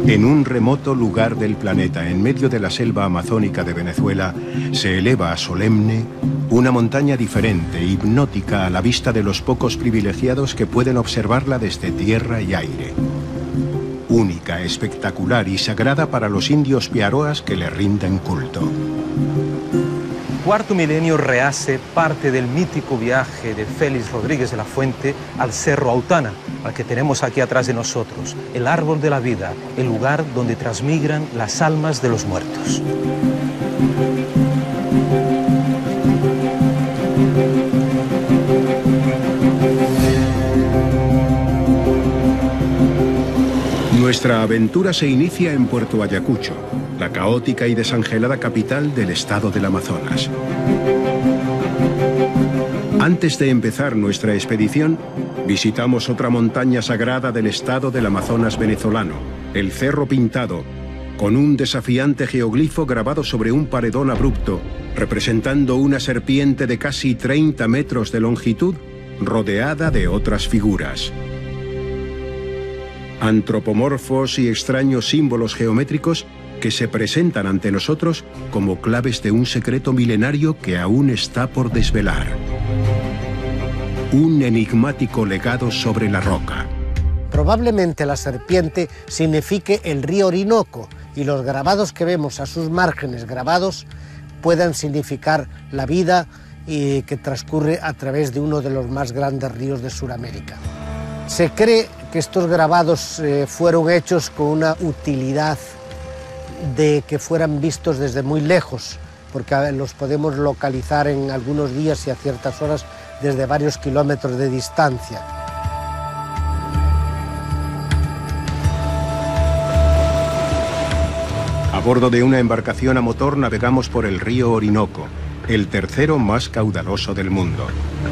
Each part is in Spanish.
En un remoto lugar del planeta, en medio de la selva amazónica de Venezuela, se eleva solemne una montaña diferente, hipnótica a la vista de los pocos privilegiados que pueden observarla desde tierra y aire. Única, espectacular y sagrada para los indios piaroas que le rinden culto. Cuarto milenio rehace parte del mítico viaje de Félix Rodríguez de la Fuente al Cerro Autana, al que tenemos aquí atrás de nosotros, el árbol de la vida, el lugar donde transmigran las almas de los muertos. Nuestra aventura se inicia en Puerto Ayacucho, la caótica y desangelada capital del estado del Amazonas. Antes de empezar nuestra expedición, visitamos otra montaña sagrada del estado del Amazonas venezolano, el Cerro Pintado, con un desafiante geoglifo grabado sobre un paredón abrupto, representando una serpiente de casi 30 metros de longitud, rodeada de otras figuras. Antropomorfos y extraños símbolos geométricos que se presentan ante nosotros como claves de un secreto milenario que aún está por desvelar. Un enigmático legado sobre la roca. Probablemente la serpiente signifique el río Orinoco y los grabados que vemos a sus márgenes grabados puedan significar la vida que transcurre a través de uno de los más grandes ríos de Sudamérica. Se cree que estos grabados fueron hechos con una utilidad de que fueran vistos desde muy lejos, porque los podemos localizar en algunos días y a ciertas horas desde varios kilómetros de distancia. A bordo de una embarcación a motor navegamos por el río Orinoco, el tercero más caudaloso del mundo.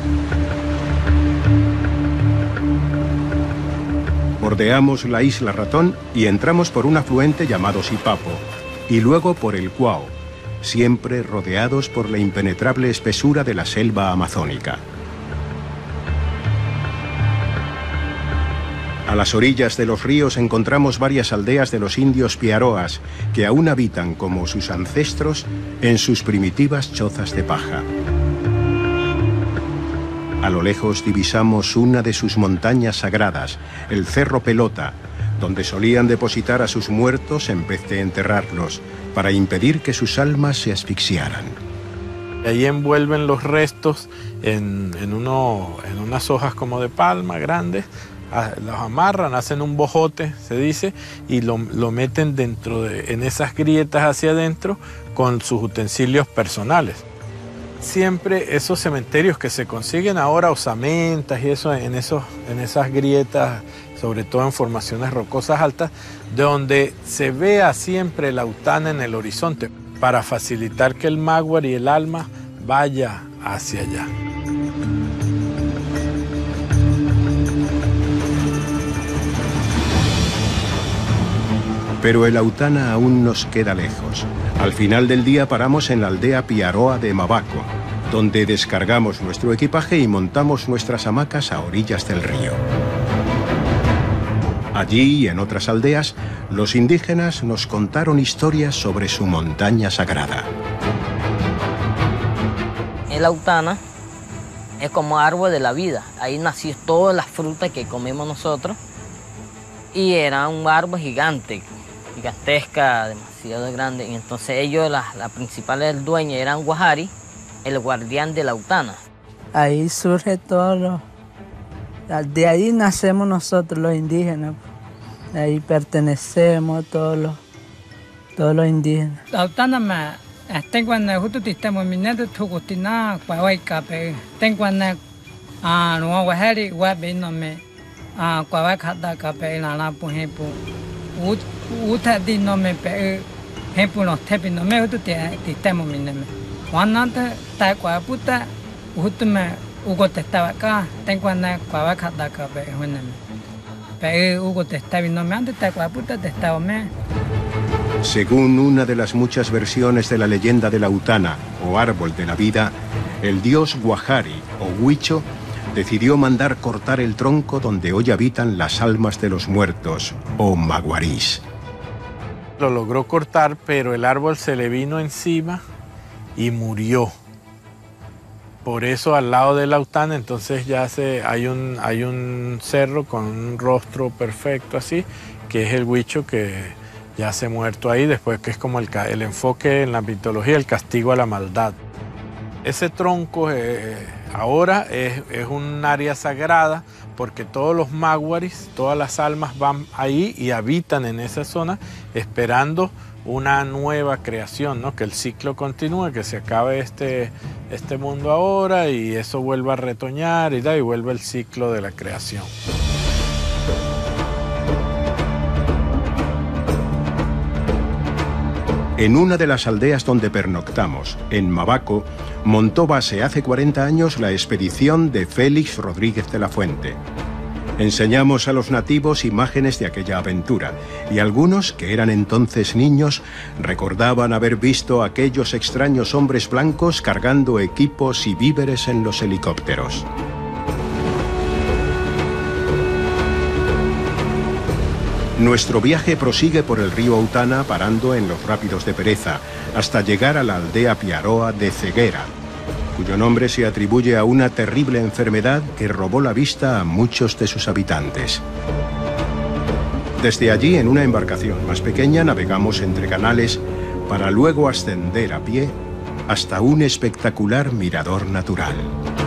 Bordeamos la isla Ratón y entramos por un afluente llamado Sipapo, y luego por el Cuao, siempre rodeados por la impenetrable espesura de la selva amazónica. A las orillas de los ríos encontramos varias aldeas de los indios piaroas, que aún habitan, como sus ancestros, en sus primitivas chozas de paja. A lo lejos divisamos una de sus montañas sagradas, el Cerro Pelota, donde solían depositar a sus muertos en vez de enterrarlos, para impedir que sus almas se asfixiaran. Ahí envuelven los restos en unas hojas como de palma grandes, los amarran, hacen un bojote, se dice, y lo meten en esas grietas hacia adentro con sus utensilios personales. Siempre esos cementerios que se consiguen ahora, osamentas y eso, en esas grietas, sobre todo en formaciones rocosas altas, donde se vea siempre la Autana en el horizonte, para facilitar que el máguar y el alma vaya hacia allá. Pero el Autana aún nos queda lejos. Al final del día paramos en la aldea piaroa de Mabaco, donde descargamos nuestro equipaje y montamos nuestras hamacas a orillas del río. Allí y en otras aldeas, los indígenas nos contaron historias sobre su montaña sagrada. El Autana es como árbol de la vida. Ahí nació todas las frutas que comemos nosotros. Y era un árbol gigantesca, demasiado grande. Y entonces ellos, la principal del dueño, eran Guajari, el guardián de la Autana. Ahí surge todo. De ahí nacemos nosotros los indígenas. De ahí pertenecemos todos los indígenas. La Autana me tengo en justo sistema minero tucutina cuahuaycape. Tengo en no guajari guabino me cuahuaycata cape la pujepo. Uta di no me pe ejemplo no tepi no me justo sistema minero. Cuando ta cuaputa justo me Hugo te estaba acá, tengo en cuahuaycata cape pero Hugo te estaba viendo me antes te cuaputa te estaba me. Según una de las muchas versiones de la leyenda de la Autana, o árbol de la vida, el dios Guajari, o Huicho, decidió mandar cortar el tronco donde hoy habitan las almas de los muertos, o maguarís. Lo logró cortar, pero el árbol se le vino encima y murió. Por eso al lado de la Autana entonces ya hay un cerro con un rostro perfecto así, que es el Huicho que ya se ha muerto ahí, después que es como el enfoque en la mitología, el castigo a la maldad. Ese tronco ahora es un área sagrada porque todos los máguaris, todas las almas van ahí y habitan en esa zona esperando una nueva creación, ¿no? Que el ciclo continúe, que se acabe este mundo ahora y eso vuelva a retoñar y vuelve el ciclo de la creación. En una de las aldeas donde pernoctamos, en Mavaco, montó base hace 40 años la expedición de Félix Rodríguez de la Fuente. Enseñamos a los nativos imágenes de aquella aventura y algunos, que eran entonces niños, recordaban haber visto a aquellos extraños hombres blancos cargando equipos y víveres en los helicópteros. Nuestro viaje prosigue por el río Autana parando en los rápidos de Pereza hasta llegar a la aldea Piaroa de Ceguera, cuyo nombre se atribuye a una terrible enfermedad que robó la vista a muchos de sus habitantes. Desde allí, en una embarcación más pequeña, navegamos entre canales para luego ascender a pie hasta un espectacular mirador natural.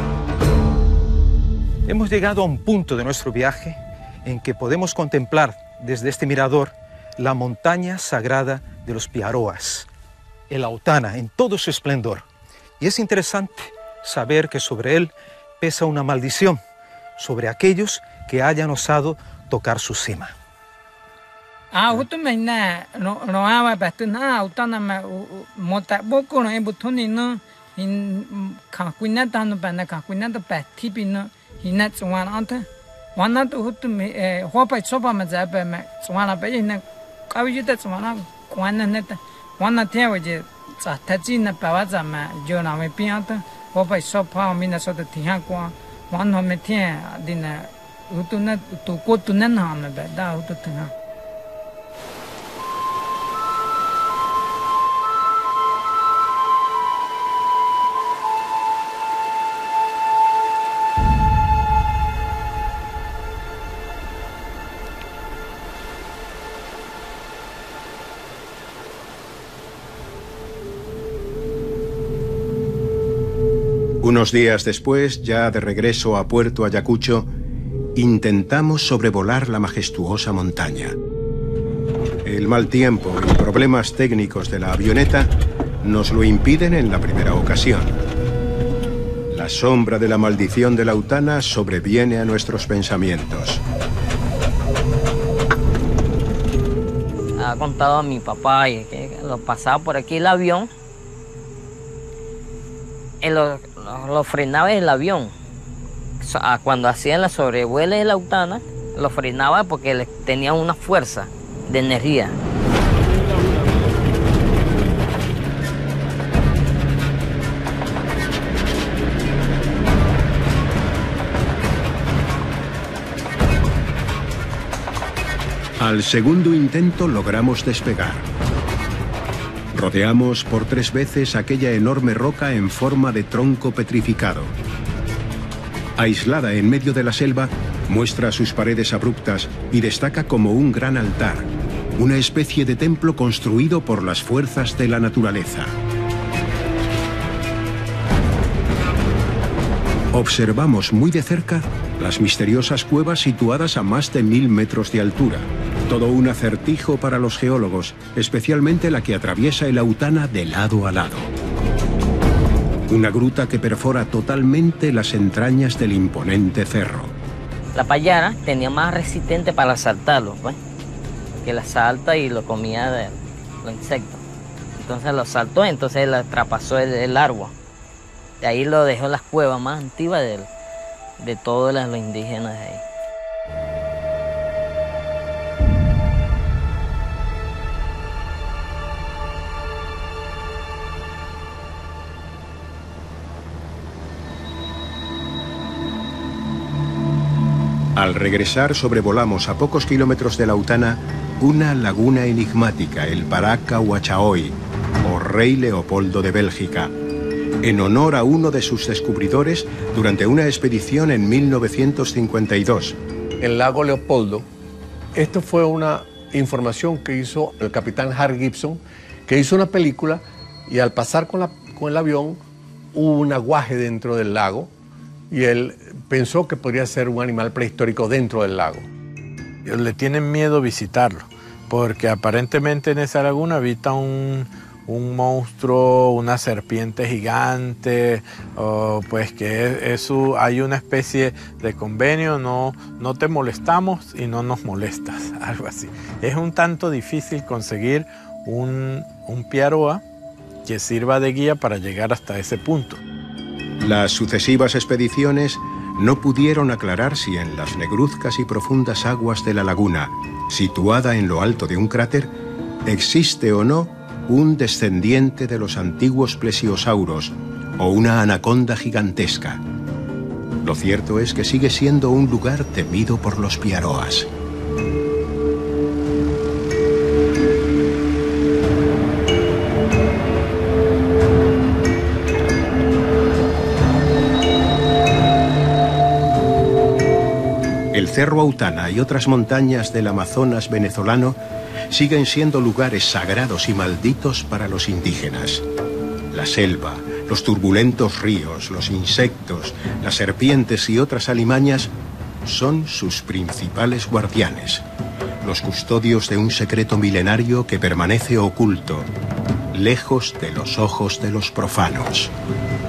Hemos llegado a un punto de nuestro viaje en que podemos contemplar desde este mirador la montaña sagrada de los Piaroas, el Autana en todo su esplendor. Y es interesante saber que sobre él pesa una maldición sobre aquellos que hayan osado tocar su cima. Unos días después, ya de regreso a Puerto Ayacucho, intentamos sobrevolar la majestuosa montaña. El mal tiempo y problemas técnicos de la avioneta nos lo impiden en la primera ocasión. La sombra de la maldición de la Autana sobreviene a nuestros pensamientos. Ha contado a mi papá que lo pasaba por aquí el avión. Lo frenaba el avión. Cuando hacían la sobrevuela de la Autana, lo frenaba porque tenía una fuerza de energía. Al segundo intento logramos despegar. Rodeamos por 3 veces aquella enorme roca en forma de tronco petrificado. Aislada en medio de la selva, muestra sus paredes abruptas y destaca como un gran altar, una especie de templo construido por las fuerzas de la naturaleza. Observamos muy de cerca las misteriosas cuevas situadas a más de 1000 metros de altura. Todo un acertijo para los geólogos, especialmente la que atraviesa el Autana de lado a lado. Una gruta que perfora totalmente las entrañas del imponente cerro. La payara tenía más resistente para saltarlo, pues, que la salta y lo comía de los insectos. Entonces lo saltó, entonces la traspasó el árbol. De ahí lo dejó en las cuevas más antiguas de todos los indígenas de ahí. Al regresar sobrevolamos a pocos kilómetros de la Autana Una laguna enigmática, el Paraca Huachaoy, o Rey Leopoldo de Bélgica, en honor a uno de sus descubridores durante una expedición en 1952. El lago Leopoldo, esto fue una información que hizo el capitán Harry Gibson, que hizo una película y al pasar con el avión hubo un aguaje dentro del lago y él pensó que podría ser un animal prehistórico dentro del lago. Le tienen miedo visitarlo, porque aparentemente en esa laguna habita un monstruo, una serpiente gigante, o pues que hay una especie de convenio, no te molestamos y no nos molestas, algo así. Es un tanto difícil conseguir un piaroa que sirva de guía para llegar hasta ese punto. Las sucesivas expediciones no pudieron aclarar si en las negruzcas y profundas aguas de la laguna, situada en lo alto de un cráter, existe o no un descendiente de los antiguos plesiosauros o una anaconda gigantesca. Lo cierto es que sigue siendo un lugar temido por los piaroas. El Cerro Autana y otras montañas del Amazonas venezolano siguen siendo lugares sagrados y malditos para los indígenas. La selva, los turbulentos ríos, los insectos, las serpientes y otras alimañas son sus principales guardianes, los custodios de un secreto milenario que permanece oculto, lejos de los ojos de los profanos.